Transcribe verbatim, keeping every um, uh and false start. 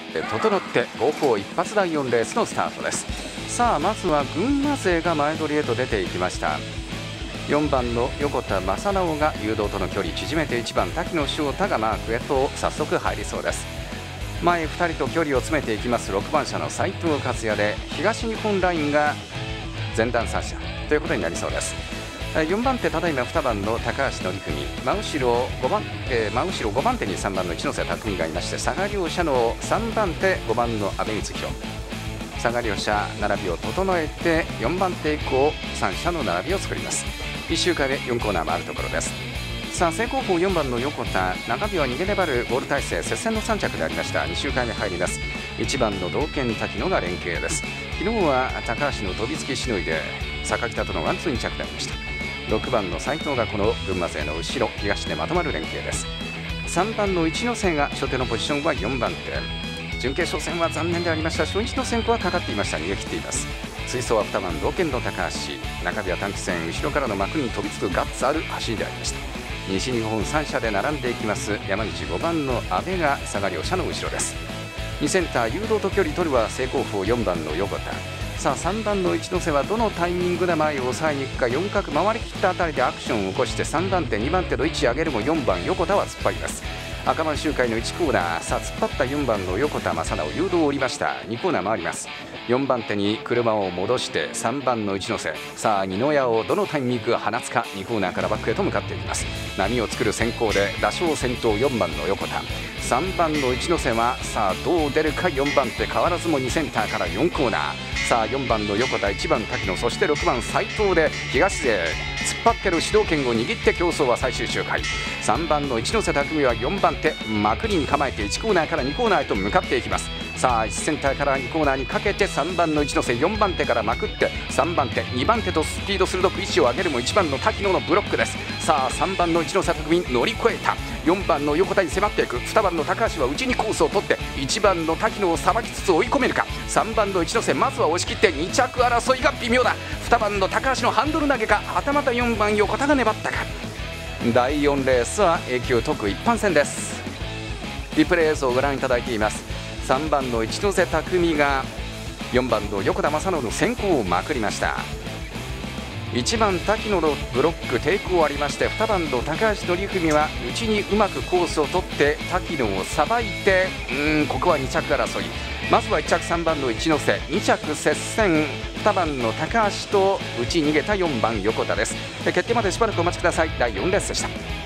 って整って号砲一発だいよんレースのスタートです。さあまずは群馬勢が前取りへと出ていきました。よんばんの横田正直が誘導との距離縮めていちばん滝野翔太がマークへと早速入りそうです。前ふたりと距離を詰めていきますろくばん車の斉藤克也で東日本ラインが前段さん車ということになりそうです。よんばん手ただいまにばんの高橋則文、真後ろごばん、えー、真後ろごばん手にさんばんの一ノ瀬拓海がいまして、佐賀両者のさんばん手ごばんの阿部光弘、佐賀両者並びを整えてよんばん手以降さん車の並びを作ります。いっ周回目よんコーナー回るところです。さあ正攻法よんばんの横田、中日は逃げ粘るゴール体制、接戦のさん着でありました。に周回目入ります。いちばんの道剣滝野が連携です。昨日は高橋の飛びつきしのいで坂北とのワンツーに着でありました。ろくばんの斉藤がこの群馬勢の後ろ東でまとまる連携です。さんばんの一ノ瀬が初手のポジションはよんばん手、準決勝戦は残念でありました。初日の先行はかかっていました。逃げ切っています。追走はにばん道剣の高橋、中日は短期戦後ろからの幕に飛びつくガッツある走りでありました。西日本さん車で並んでいきます山口ごばんの阿部が佐賀両者の後ろです。にセンター誘導と距離取るは正攻法よんばんの横田。さあさんばんの一ノ瀬はどのタイミングで前を抑えに行くか。よん角回りきったあたりでアクションを起こしてさんばん手にばん手の位置上げるもよんばん横田は突っ張ります。赤番周回のいちコーナー、さあ突っ張ったよんばんの横田正直誘導を降りました。にコーナー回ります。よんばん手に車を戻してさんばんの一ノ瀬、さあ二の矢をどのタイミングが放つか。にコーナーからバックへと向かっていきます。波を作る先行で打賞先頭よんばんの横田、さんばんの一ノ瀬はさあどう出るか。よんばん手変わらずもにセンターからよんコーナー、さあよんばんの横田、いちばん滝野、そしてろくばん斉藤で東勢突っ張ってる主導権を握って競争は最終周回。さんばんの一ノ瀬拓海はよんばん手まくりに構えていちコーナーからにコーナーへと向かっていきます。さあいちセンターからにコーナーにかけてさんばんの一ノ瀬、よんばん手からまくってさんばん手にばん手とスピード鋭く位置を上げるもいちばんの滝野のブロックです。さあさんばんの一ノ瀬拓海乗り越えた。よんばんの横田に迫っていく。にばんの高橋は内にコースを取っていちばんの滝野をさばきつつ追い込めるか。さんばんの一ノ瀬まずは押し切ってに着争いが微妙だ。にばんの高橋のハンドル投げか、はたまたよんばん横田が粘ったか。だいよんレースは A 級特一般戦です。リプレイ映像をご覧いただいています。さんばんの一ノ瀬拓海がよんばんの横田正直の先行をまくりました。いちばん滝野のブロック抵抗ありまして、にばんの高橋則文は内にうまくコースを取って滝野をさばいて、うーんここはに着争い。まずはいち着さんばんの一ノ瀬、に着接戦、にばんの高橋と内逃げたよんばん横田です。決定までしばらくお待ちください。だいよんレースでした。